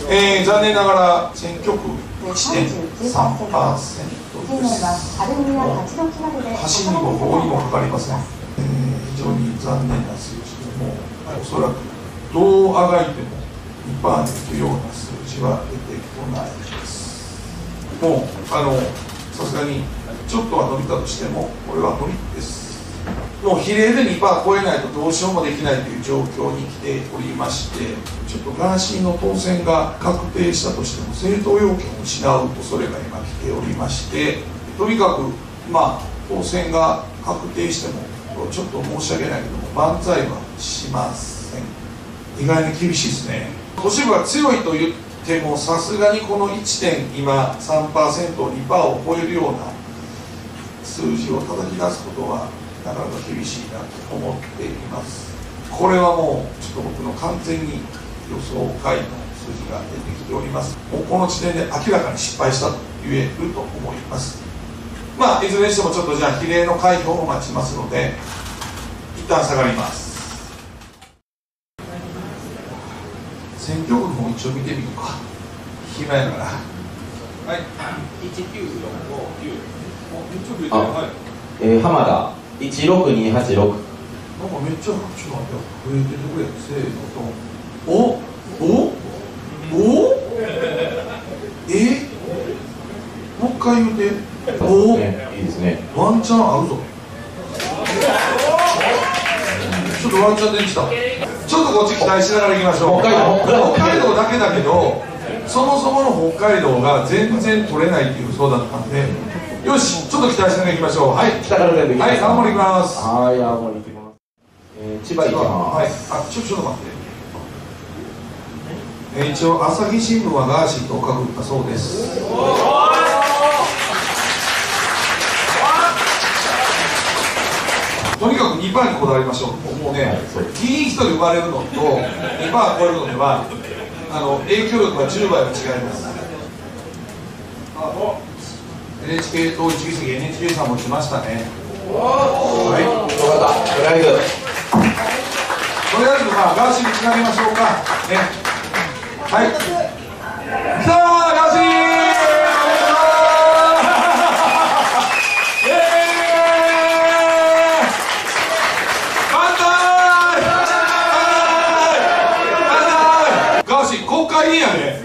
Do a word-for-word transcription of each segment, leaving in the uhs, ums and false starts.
えー、残念ながら選挙区 いちてんさんパーセント です。橋にも棒にもかかりません。えー、非常に残念な数字でもおそらくどうあがいても にパーセント いくような数字は出てこないです。もうあのさすがにちょっとは伸びたとしてもこれは無理です。もう比例で にパーセント 超えないとどうしようもできないという状況に来ておりまして、ちょっとガーシーの当選が確定したとしても政党要件を失う恐れが今来ておりまして、とにかくまあ当選が確定してもちょっと申し訳ないけども万歳はしません。意外に厳しいですね。都市部が強いと言ってもさすがにこの いちてんさんパーセント、にパーセント を超えるような数字を叩き出すことはなかなか厳しいなと思っています。これはもうちょっと僕の完全に予想外の数字が出てきております。もうこの時点で明らかに失敗したと言えると思います。まあいずれにしてもちょっとじゃあ比例の開票を待ちますので一旦下がります。選挙区も一応見てみるか。暇やから。はい。いちきゅうよんごきゅう。めっちゃ増えてる。はい。えー、浜田いちろくにはちろく。なんかめっちゃちょっと待ってよ。増えててくれ。せーのと。おおおえもう一回言うて。おお、いいですね。ワンチャンあるぞ。ちょっとワンチャンできた。ちょっとこっち期待しながらいきましょう。北海道、北海道だけだけど、そもそもの北海道が全然取れないっていうそうだったんで、よし、ちょっと期待しながらいきましょう。はい、北からできます。はい、青森行きます。はい、青森行きます。えー、千葉行きます。はい、あ、ちょ、ちょっと待って。えー、一応朝日新聞はガーシーとかぶったそうです。とにかく にパーセント にこだわりましょう。もうね、議員ひとり生まれるのと にパーセント 超えるのではあの影響力がじゅうばいは違います。エヌエイチケー 党一議席 エヌエイチケー さんも来ましたね。はい、よかった。とりあえずとりあえずまあガーシーにつなげましょうかね。はい。さあガーシー。国会議員やね。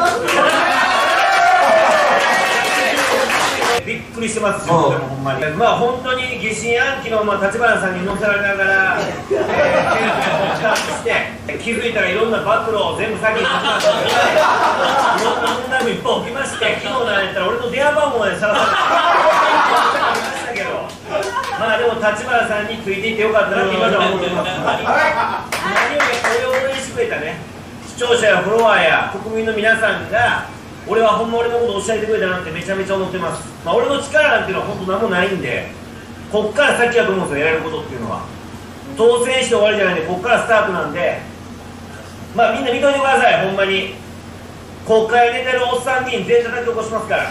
びっくりしてます、自分でもほんまに。まあ本当に疑心暗鬼のまあ立花さんに乗せられながら、えー、検査をして気づいたらいろんな暴露を全部先に書きましたので、いろんな問題もいっぱい起きまして、昨日なんやったら俺の電話番号までさらされてましたけど、まあでも立花さんについていってよかったなって今では思ってます。何よりこれを応援してくれたね。視聴者やフォロワーや国民の皆さんが俺はほんま俺のことを教えてくれたなってめちゃめちゃ思ってます。まあ、俺の力なんていうのは本当何もないんで、こっから先だと思うんですよ、やれることっていうのは。当選して終わりじゃないんで、こっからスタートなんで、まあみんな見といてください、ほんまに。国会出てるおっさん議員全員叩き起こしますから。はい、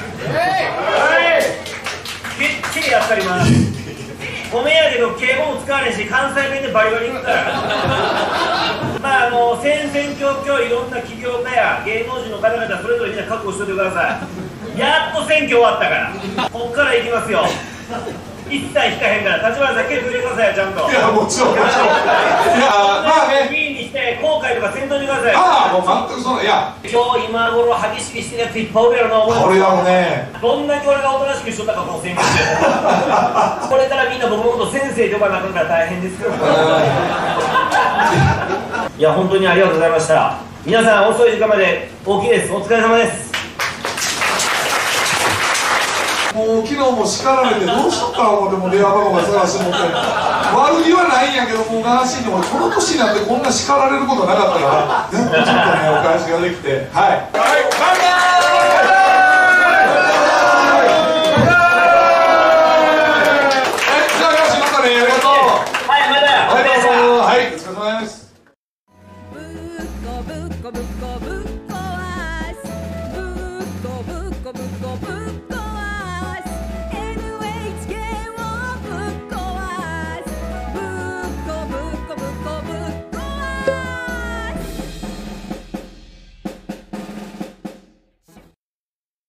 きっちりやったります。ごめんやけど敬語も使われんし関西弁でバリバリ言うからまああの先々今日今日いろんな起業家や芸能人の方々それぞれみんな覚悟しておいてください。やっと選挙終わったからこっからいきますよ。一切引かへんから立花さん結構言ってくださいよ、ちゃんと。いやもちろんもちろん。いやまあね、議員にして後悔とかせんといてください。ああもう全くそう。いや今日今頃激しくしてるやついっぱいおるやろな思います。これだもんね、どんだけ俺がおとなしくしとったかこの選挙でこれからみんな僕のこと先生と呼ばなあかんから大変ですけどいや本当にありがとうございました。皆さん遅い時間まで大きいです。お疲れ様です。もう昨日も叱られてどうしようか思っても電話番号が探してもって悪気はないんやけどもうガーシーに俺この年になってこんな叱られることなかったからやっとちょっとねお返しができてはい。